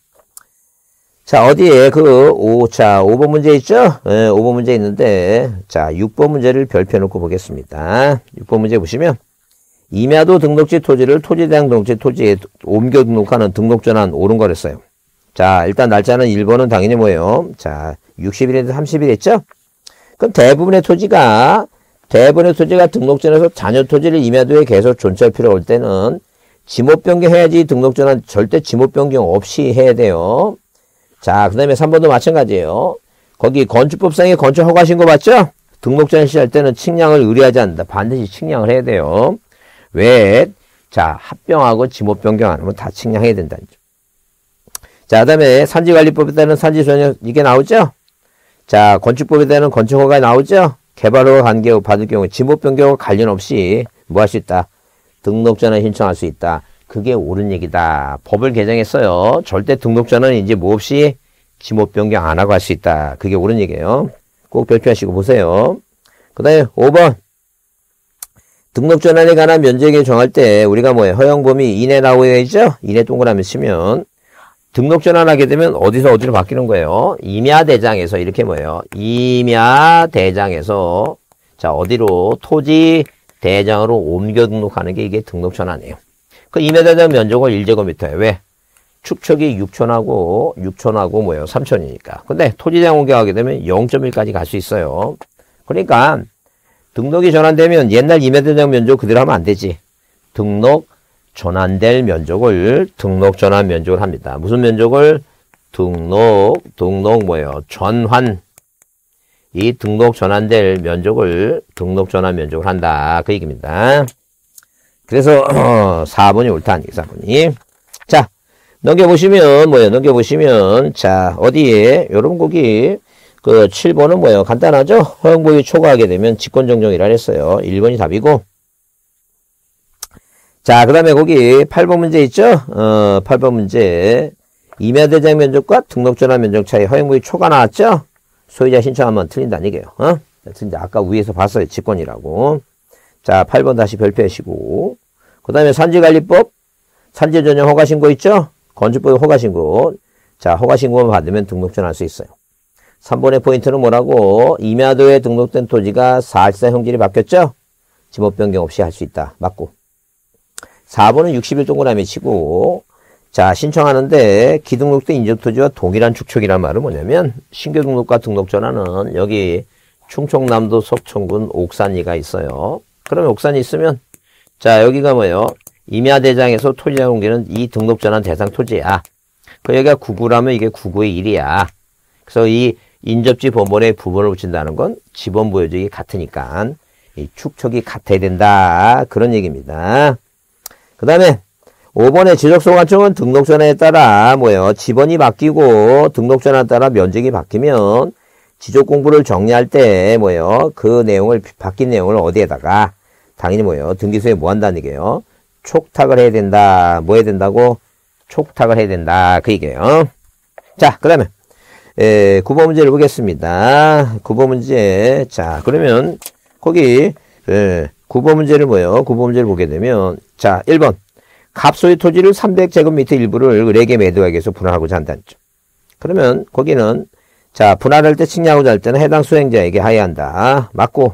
자, 어디에 그, 오, 자, 오 번 문제 있죠? 네, 오 번 문제 있는데, 자, 육 번 문제를 별표 놓고 보겠습니다. 육 번 문제 보시면, 임야도 등록지 토지를 토지대장 등록지 토지에 옮겨 등록하는 등록전환 옳은 거랬어요. 자, 일단 날짜는 일 번은 당연히 뭐예요? 자, 육십 일에서 삼십 일 했죠? 그럼 대부분의 토지가, 대부분의 토지가 등록전에서 잔여 토지를 임야도에 계속 존치할 필요가 올 때는, 지목 변경해야지 등록전환 절대 지목 변경 없이 해야 돼요. 자, 그 다음에 삼 번도 마찬가지예요. 거기 건축법상의 건축 허가 신고 받죠? 등록전환 시할 때는 측량을 의뢰하지 않는다. 반드시 측량을 해야 돼요. 왜? 자, 합병하고 지목 변경 안 하면 다 측량해야 된다는 점. 자, 그 다음에 산지관리법에 따른 산지소년 이게 나오죠? 자, 건축법에 따른 건축 허가 나오죠? 개발허가 관계 받을 경우 지목 변경과 관련 없이 뭐 할 수 있다? 등록전환 신청할 수 있다. 그게 옳은 얘기다. 법을 개정했어요. 절대 등록전환은 이제 뭐 없이 지목 변경 안 하고 할 수 있다. 그게 옳은 얘기예요. 꼭 별표하시고 보세요. 그 다음에 오 번. 등록 전환에 관한 면적을 정할 때 우리가 뭐예요? 허용 범위 이내 나오고 있죠? 이내 동그라미 치면 등록 전환하게 되면 어디서 어디로 바뀌는 거예요? 임야 대장에서 이렇게 뭐예요? 임야 대장에서 자 어디로 토지 대장으로 옮겨 등록하는 게 이게 등록 전환이에요. 그 임야 대장 면적을 일 제곱미터에 왜? 축척이 육천하고 육천하고 뭐예요? 삼천이니까. 근데 토지 대장 옮겨가게 되면 영 점 일까지 갈 수 있어요. 그러니까 등록이 전환되면 옛날 임야 대장 면적 그대로 하면 안 되지. 등록 전환될 면적을 등록 전환 면적을 합니다. 무슨 면적을? 등록, 등록 뭐예요? 전환. 이 등록 전환될 면적을 등록 전환 면적을 한다. 그 얘기입니다. 그래서 어, 사 번이 옳다. 사 번이. 자, 넘겨보시면 뭐예요? 넘겨보시면 자, 어디에? 여러분 거기 그 칠 번은 뭐예요? 간단하죠? 허용보유 초과하게 되면 직권정정이라 했어요. 일 번이 답이고. 자, 그 다음에 거기 팔 번 문제 있죠? 어, 팔 번 문제. 임야대장 면적과 등록전환 면적 차이 허용보유 초과 나왔죠? 소유자 신청하면 틀린다는 얘기예요. 어? 틀린다. 아까 위에서 봤어요. 직권이라고. 자, 팔 번 다시 별표하시고. 그 다음에 산지관리법. 산지 전용 허가신고 있죠? 건축법 허가신고. 자, 허가신고만 받으면 등록전환할 수 있어요. 삼 번의 포인트는 뭐라고? 임야도에 등록된 토지가 사실상 형질이 바뀌었죠? 지목 변경 없이 할 수 있다. 맞고. 사 번은 육십 일 동그라미 치고, 자, 신청하는데 기등록된 인적토지와 동일한 축척이란 말은 뭐냐면, 신규 등록과 등록 전환은 여기 충청남도 석천군 옥산이가 있어요. 그러면 옥산이 있으면, 자, 여기가 뭐예요? 임야대장에서 토지자 옮기는 이 등록 전환 대상 토지야. 그 여기가 구구라면 이게 구구의 일이야. 그래서 이 인접지 번번에 부분을 붙인다는 건 지번 부여적이 같으니까 이 축척이 같아야 된다. 그런 얘기입니다. 그 다음에 오 번의 지적소관청은 등록전환에 따라 뭐예요? 지번이 바뀌고 등록전환에 따라 면적이 바뀌면 지적공부를 정리할 때 뭐예요? 그 내용을 바뀐 내용을 어디에다가 당연히 뭐예요? 등기소에 뭐 한다는 얘기예요? 촉탁을 해야 된다. 뭐 해야 된다고? 촉탁을 해야 된다. 그 얘기예요. 자, 그 다음에 에, 구 번 문제를 보겠습니다. 구 번 문제. 자, 그러면, 거기, 에, 구 번 문제를 뭐예요? 구 번 문제를 보게 되면, 자, 일 번. 갑소유 토지를 삼백 제곱미터 일부를 을에게 매도하기 위해서 분할하고자 한다는 점. 그러면, 거기는, 자, 분할할 때, 측량하고자 할 때는 해당 수행자에게 하여한다. 맞고,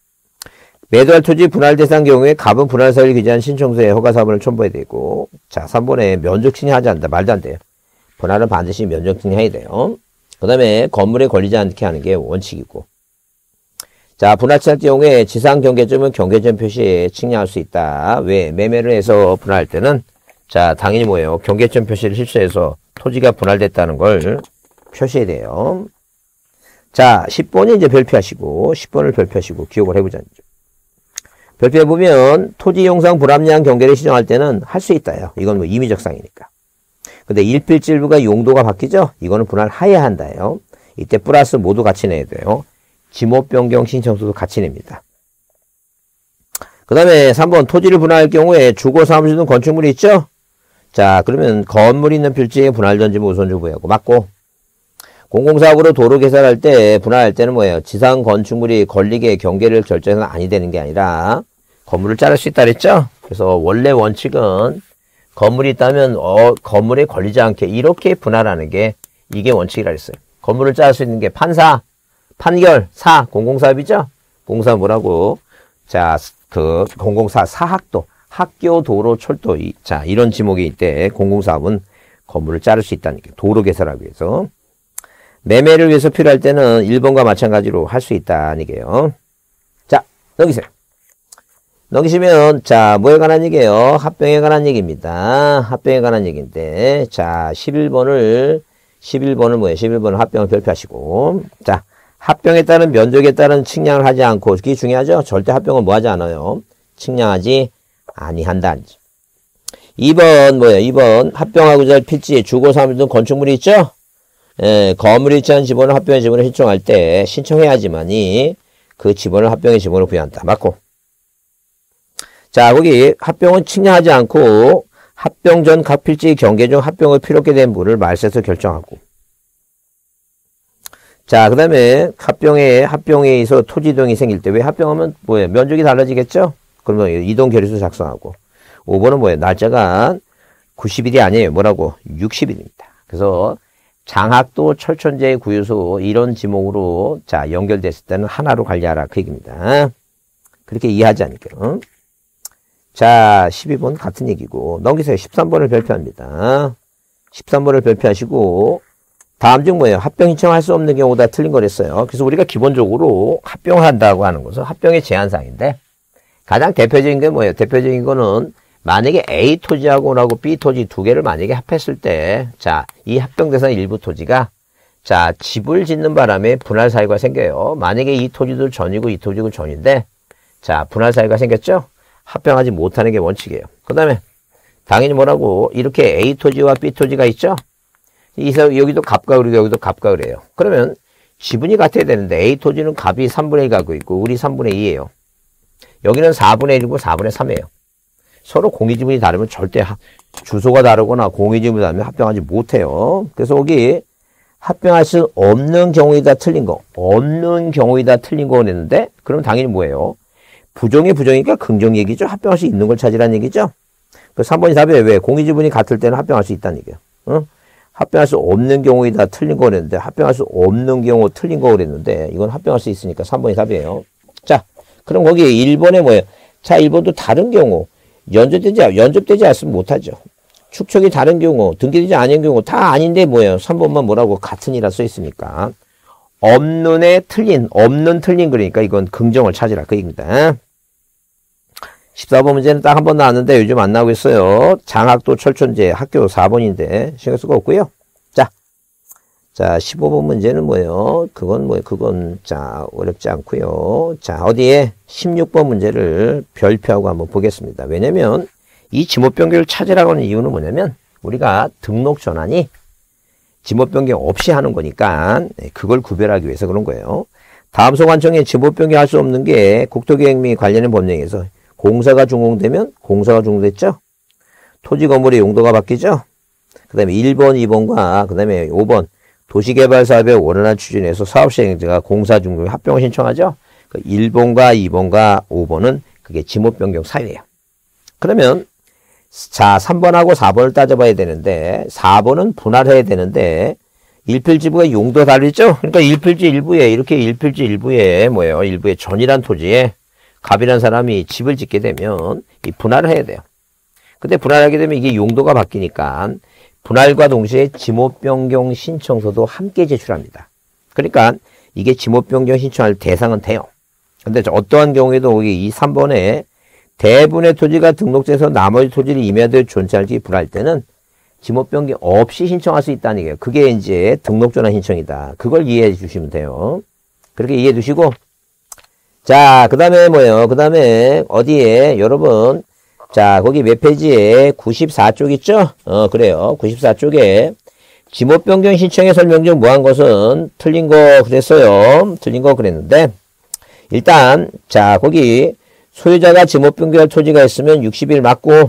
매도할 토지 분할 대상 경우에 갑은 분할 사유를 기재한 신청서에 허가사본을 첨부해야 되고, 자, 삼 번에 면적 측량하지 않는다. 말도 안 돼요. 분할은 반드시 면적 측량해야 돼요. 그 다음에 건물에 걸리지 않게 하는 게 원칙이고. 자, 분할할 경우에 지상 경계점은 경계점 표시에 측량할 수 있다. 왜? 매매를 해서 분할할 때는 자, 당연히 뭐예요? 경계점 표시를 실수해서 토지가 분할됐다는 걸 표시해야 돼요. 자, 십 번이 이제 별표하시고 십 번을 별표하시고 기억을 해보자는 점. 별표해보면 토지 용상 불합리한 경계를 시정할 때는 할 수 있다요. 이건 뭐 임의적 상이니까. 근데 일필질부가 용도가 바뀌죠? 이거는 분할해야 한다요. 이때 플러스 모두 같이 내야 돼요. 지목 변경 신청서도 같이 냅니다. 그 다음에 삼 번 토지를 분할할 경우에 주거 사무실 등 건축물이 있죠? 자, 그러면 건물이 있는 필지에 분할 전지부 우선주 부여하고 맞고 공공사업으로 도로 개설할 때 분할할 때는 뭐예요? 지상 건축물이 걸리게 경계를 결정해서는 아니 되는 게 아니라 건물을 자를 수 있다 그랬죠? 그래서 원래 원칙은 건물이 있다면 어, 건물에 걸리지 않게 이렇게 분할하는 게 이게 원칙이라 했어요. 건물을 자를 수 있는 게 판사, 판결, 사, 공공사업이죠? 공사 뭐라고? 자, 그 공공사 사학도, 학교, 도로, 철도, 이, 자 이런 지목이 있대. 공공사업은 건물을 자를 수 있다는 게 도로 개설하기 위해서. 매매를 위해서 필요할 때는 일 번과 마찬가지로 할 수 있다는 얘기예요. 자, 넘기세요. 넘기시면 자 뭐에 관한 얘기예요? 합병에 관한 얘기입니다. 합병에 관한 얘기인데 자 십일 번을 십일 번을 뭐예요? 십일 번을 합병을 별표하시고 자 합병에 따른 면적에 따른 측량을 하지 않고 그게 중요하죠? 절대 합병을 뭐 하지 않아요? 측량하지 아니한다. 이 번 뭐예요? 이 번 합병하고자 할 필지 주거 사무실 등 건축물이 있죠? 예, 건물이 있지 않은 지번을 합병의 지번을 신청할 때 신청해야지만이 그 지번을 합병의 지번으로 부여한다. 맞고 자, 거기 합병은 측량하지 않고 합병 전 각 필지 경계 중 합병을 필요하게 된 부를 말세에서 결정하고 자, 그 다음에 합병에 합병에 의해서 토지 이동이 생길 때 왜 합병하면 뭐예요? 면적이 달라지겠죠? 그러면 이동 결의서 작성하고. 오 번은 뭐예요? 날짜가 구십 일이 아니에요. 뭐라고? 육십 일입니다. 그래서 장학도 철천제의 구유소 이런 지목으로 자 연결됐을 때는 하나로 관리하라 그 얘기입니다. 그렇게 이해하지 않을게요. 자 십이 번 같은 얘기고 넘기세요. 십삼 번을 별표합니다. 십삼 번을 별표하시고 다음 중 뭐예요? 합병 신청할 수 없는 경우다 틀린 거랬어요. 그래서 우리가 기본적으로 합병한다고 하는 것은 합병의 제한사항인데 가장 대표적인 게 뭐예요? 대표적인 거는 만약에 A 토지하고라고 B 토지 두 개를 만약에 합했을 때, 자, 이 합병 대상 일부 토지가, 자, 집을 짓는 바람에 분할 사유가 생겨요. 만약에 이 토지도 전이고 이 토지도 전인데, 자, 분할 사유가 생겼죠? 합병하지 못하는 게 원칙이에요. 그 다음에, 당연히 뭐라고, 이렇게 A 토지와 B 토지가 있죠? 이서 여기도 값과 을이고 여기도 값과 을이에요. 그러면 지분이 같아야 되는데, A 토지는 값이 삼분의 일 가고 있고, 우리 삼분의 이예요. 여기는 사분의 일이고 사분의 삼이에요. 서로 공유지분이 다르면 절대 하, 주소가 다르거나 공유지분이 다르면 합병하지 못해요. 그래서 여기 합병할 수 없는 경우이다 틀린 거. 없는 경우이다 틀린 거 그랬는데 그럼 당연히 뭐예요? 부정이 부정이니까 긍정 얘기죠. 합병할 수 있는 걸 찾으라는 얘기죠. 그 삼 번이 답이에요. 왜? 공유지분이 같을 때는 합병할 수 있다는 얘기예요. 어? 합병할 수 없는 경우이다 틀린 거 그랬는데 합병할 수 없는 경우 틀린 거 그랬는데 이건 합병할 수 있으니까 삼 번이 답이에요. 자, 그럼 거기 일 번에 뭐예요? 자, 일 번도 다른 경우. 연접되지, 연접되지 않으면 못하죠. 축척이 다른 경우, 등기되지 않은 경우, 다 아닌데 뭐예요? 삼 번만 뭐라고? 같은이라 써있으니까. 없는에 틀린, 없는 틀린 그러니까 이건 긍정을 찾으라. 그 얘기입니다. 십사 번 문제는 딱 한 번 나왔는데 요즘 안 나오고 있어요. 장학도 철천제 학교 사 번인데 신경 쓸 거 없고요. 자, 자, 십오 번 문제는 뭐예요? 그건 뭐예요? 그건, 자, 어렵지 않고요. 자, 어디에? 십육 번 문제를 별표하고 한번 보겠습니다. 왜냐면, 이 지목 변경을 찾으라고 하는 이유는 뭐냐면, 우리가 등록 전환이 지목 변경 없이 하는 거니까, 그걸 구별하기 위해서 그런 거예요. 다음 소관청에 지목 변경할 수 없는 게 국토계획 및 관련된 법령에서 공사가 준공되면, 공사가 준공됐죠? 토지 건물의 용도가 바뀌죠? 그 다음에 일 번, 이 번과, 그 다음에 오 번, 도시개발 사업의 원활한 추진에서 사업 시행자가 공사 중공에 합병을 신청하죠. 그 일 번과 이 번과 오 번은 그게 지목 변경 사유예요. 그러면 자 삼 번하고 사 번을 따져봐야 되는데 사 번은 분할해야 되는데 일필지부가 용도 다르죠. 그러니까 일필지 일부에 이렇게 일필지 일부에 뭐예요? 일부에 전이란 토지에 갑이란 사람이 집을 짓게 되면 이 분할을 해야 돼요. 근데 분할하게 되면 이게 용도가 바뀌니까 분할과 동시에 지목 변경 신청서도 함께 제출합니다. 그러니까 이게 지목 변경 신청할 대상은 돼요. 근데 어떠한 경우에도 이 삼 번에 대부분의 토지가 등록돼서 나머지 토지를 임야도에 존재할지 불할 때는 지목 변경 없이 신청할 수 있다는 얘기예요. 그게 이제 등록 전환 신청이다. 그걸 이해해 주시면 돼요. 그렇게 이해해 두시고 자, 그 다음에 뭐예요? 그 다음에 어디에 여러분 자, 거기 몇 페이지에 구십사 쪽 있죠? 어, 그래요. 구십사 쪽에 지목 변경 신청의 설명 중 무한 것은 틀린 거 그랬어요. 틀린 거 그랬는데 일단 자, 거기 소유자가 지목 변경할 토지가 있으면 육십 일 맞고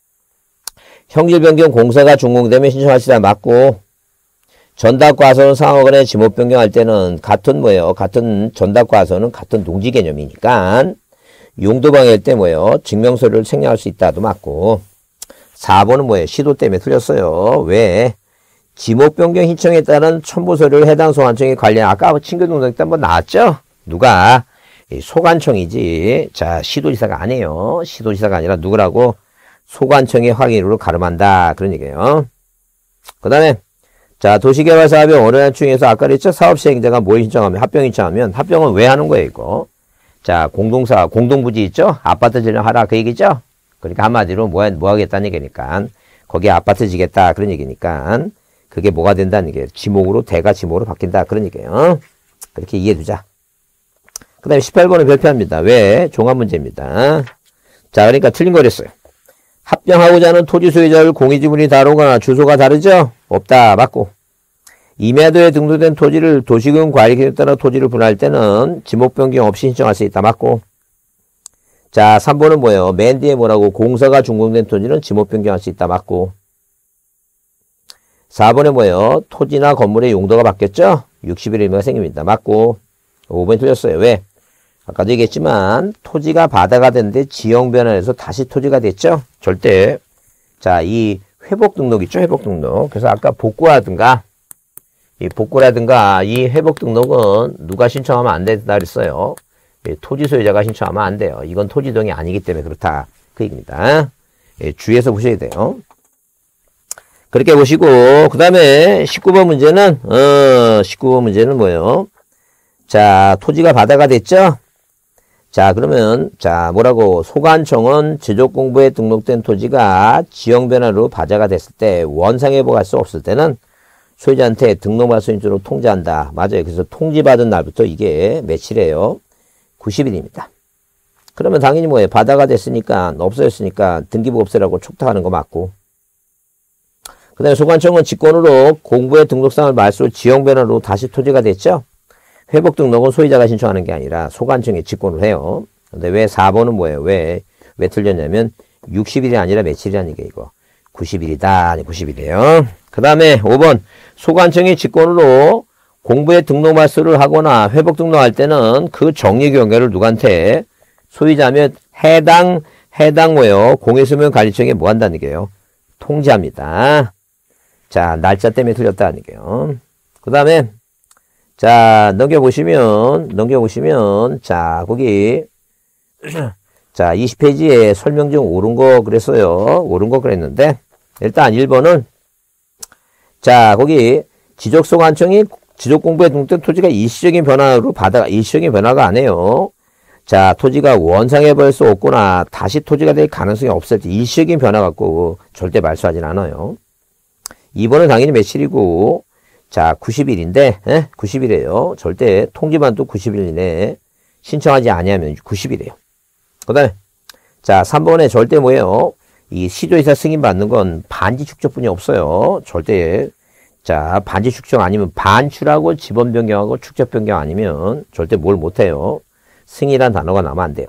형질 변경 공사가 준공되면 신청하시다 맞고 전답과서는 상호간에 지목 변경할 때는 같은 뭐예요? 같은 전답과서는 같은 농지 개념이니까 용도방해일 때 뭐예요? 증명서류를 생략할 수 있다도 맞고 사 번은 뭐예요? 시도 때문에 틀렸어요. 왜? 지목 변경 신청에 따른 첨부서류를 해당 소관청에 관련 아까 친교동작 때 한번 나왔죠? 누가? 소관청이지. 자, 시도지사가 아니에요. 시도지사가 아니라 누구라고? 소관청의 확인으로 가름한다. 그런 얘기예요. 그 다음에 자, 도시개발 사업의 원활한 추진에서 아까 그랬죠? 사업 시행자가 뭘 신청하면 합병 신청하면 합병은 왜 하는 거예요, 이거? 자, 공동사, 공동부지 있죠? 아파트 지정하라, 그 얘기죠? 그러니까 한마디로 뭐, 뭐 하겠다는 얘기니까. 거기에 아파트 지겠다, 그런 얘기니까. 그게 뭐가 된다는 얘기예요. 지목으로, 대가 지목으로 바뀐다, 그런 얘기예요. 그렇게 이해해두자. 그 다음에 십팔 번을 별표합니다. 왜? 종합문제입니다. 자, 그러니까 틀린 거랬어요. 합병하고자 하는 토지 소유자를 공유지분이 다르거나 주소가 다르죠? 없다, 맞고. 임야도에 등록된 토지를 도시군 관리계획에 따라 토지를 분할할 때는 지목 변경 없이 신청할 수 있다. 맞고. 자, 삼 번은 뭐예요? 맨 뒤에 뭐라고? 공사가 준공된 토지는 지목 변경할 수 있다. 맞고. 사 번에 뭐예요? 토지나 건물의 용도가 바뀌었죠? 육십 일의 의미가 생깁니다. 맞고. 오 번이 틀렸어요. 왜? 아까도 얘기했지만 토지가 바다가 됐는데 지형 변화해서 다시 토지가 됐죠. 절대 자, 이 회복 등록 있죠. 회복 등록. 그래서 아까 복구라든가 이 복구라든가 이 회복 등록은 누가 신청하면 안 된다 그랬어요. 토지 소유자가 신청하면 안 돼요. 이건 토지 등이 아니기 때문에 그렇다. 그 얘기입니다. 예, 주의해서 보셔야 돼요. 그렇게 보시고 그 다음에 십구 번 문제는 어 십구 번 문제는 뭐예요? 자, 토지가 바다가 됐죠? 자, 그러면 자 뭐라고 소관청은 지적공부에 등록된 토지가 지형 변화로 바다가 됐을 때 원상회복할 수 없을 때는 소유자한테 등록받을 수 있도록 통지한다. 맞아요. 그래서 통지받은 날부터 이게 며칠이에요? 구십 일입니다. 그러면 당연히 뭐예요? 바다가 됐으니까 없어졌으니까 등기부 없애라고 촉탁하는 거 맞고, 그 다음에 소관청은 직권으로 공부의 등록상을 말소 지형 변화로 다시 토지가 됐죠? 회복 등록은 소유자가 신청하는 게 아니라 소관청이 직권을 해요. 근데 왜 사 번은 뭐예요? 왜, 왜 틀렸냐면 육십 일이 아니라 며칠이라는 게 이거. 구십 일이다. 구십 일이에요. 그 다음에 오 번. 소관청이 직권으로 공부의 등록 말소를 하거나 회복 등록할 때는 그 정리 경계를 누구한테 소유자면 해당, 해당 뭐예요? 공유수면 관리청에 뭐 한다는 얘기예요? 통지합니다. 자, 날짜 때문에 틀렸다는 얘기예요. 그 다음에 자, 넘겨보시면, 넘겨보시면, 자, 거기, 자, 이십 페이지에 설명 중 옳은 거 그랬어요. 옳은 거 그랬는데, 일단 일 번은, 자, 거기, 지적소관청이 지적공부에 등록된 토지가 일시적인 변화로 바다가, 일시적인 변화가 아니에요. 자, 토지가 원상회복할 수 없거나 다시 토지가 될 가능성이 없을 때 일시적인 변화 갖고 절대 말소하진 않아요. 이 번은 당연히 며칠이고, 자, 구십 일인데, 에? 구십 일이에요. 절대 통지만도 구십 일 이내에 신청하지 아니하면 구십 일이에요. 그 다음에, 자, 삼 번에 절대 뭐예요? 이 시도의사 승인 받는 건 반지 축적뿐이 없어요. 절대, 자, 반지 축적 아니면 반출하고 지번 변경하고 축적 변경 아니면 절대 뭘 못해요. 승인이란 단어가 나면 안 돼요.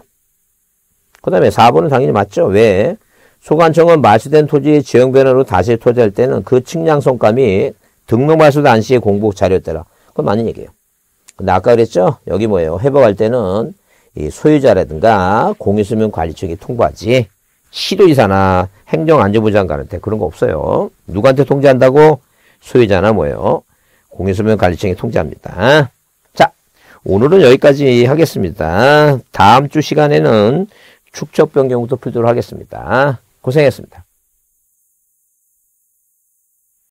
그 다음에 사 번은 당연히 맞죠? 왜? 소관청은 말소된 토지의 지형 변화로 다시 토지할 때는 그 측량 성감이 등록 말소 당시의 공부 자료였더라. 그건 맞는 얘기예요. 근데 아까 그랬죠? 여기 뭐예요? 회복할 때는 이 소유자라든가 공유수면 관리청이 통보하지. 시도지사나 행정안전부 장관한테 그런 거 없어요. 누구한테 통지한다고? 소유자나 뭐예요? 공유수면 관리청이 통지합니다. 자, 오늘은 여기까지 하겠습니다. 다음 주 시간에는 축적 변경부터 풀도록 하겠습니다. 고생했습니다.